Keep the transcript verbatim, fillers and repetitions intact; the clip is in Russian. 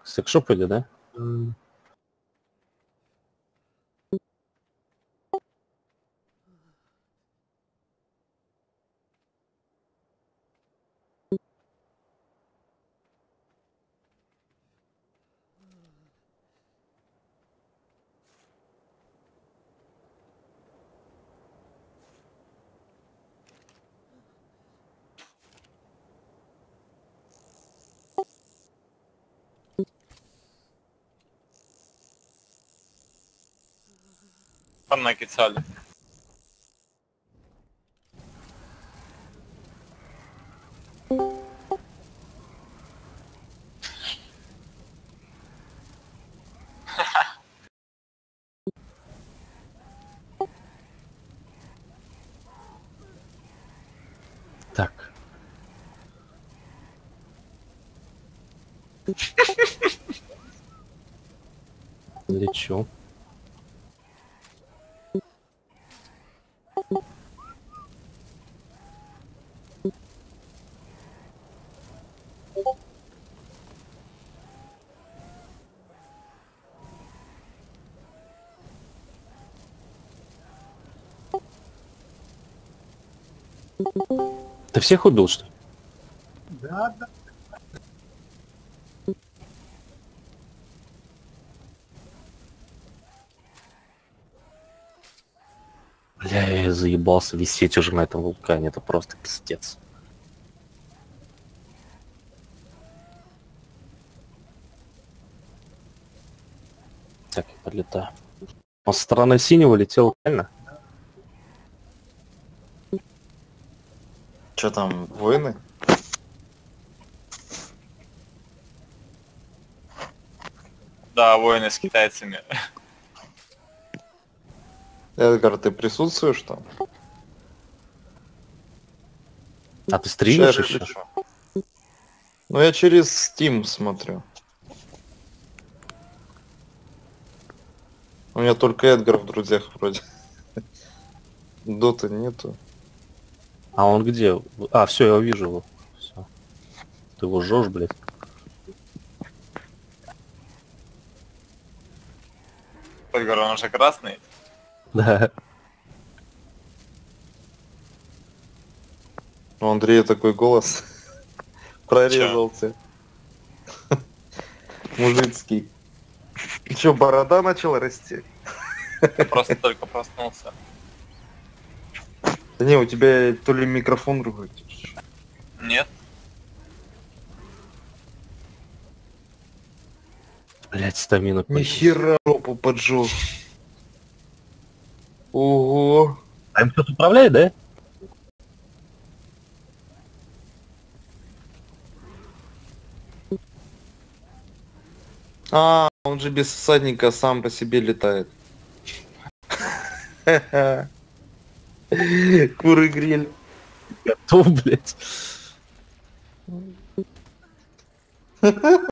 Секшоп или, да? Понакицали. Так. Лечу. Ты всех убил, что ли? Да, да. Бля, я заебался висеть уже на этом вулкане, это просто пиздец. Так, я подлетаю. Он со стороны синего летел, правильно? Че там, воины? Да, воины с китайцами. Эдгар, ты присутствуешь там? А ты стримишь Ща я еще? включу. Ну я через Steam смотрю. У меня только Эдгар в друзьях вроде. Доты нету. А он где? А, все, я увижу его. Всё. Ты его жжешь, блядь. Эдгар, он уже красный. Да. У Андрея такой голос. Прорезался. Мужицкий. Че, борода начала расти? Я просто только проснулся. Да не, у тебя то ли микрофон другой. Нет? Блядь, стамина. Нихера жопу поджег. Ого. А им кто-то управляет, да? А, он же без всадника сам по себе летает. Куры гриль. Готов, блядь.